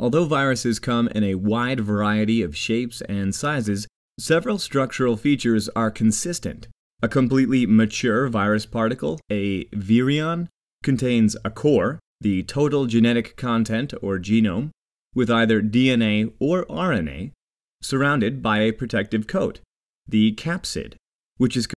Although viruses come in a wide variety of shapes and sizes, several structural features are consistent. A completely mature virus particle, a virion, contains a core, the total genetic content or genome, with either DNA or RNA, surrounded by a protective coat, the capsid, which is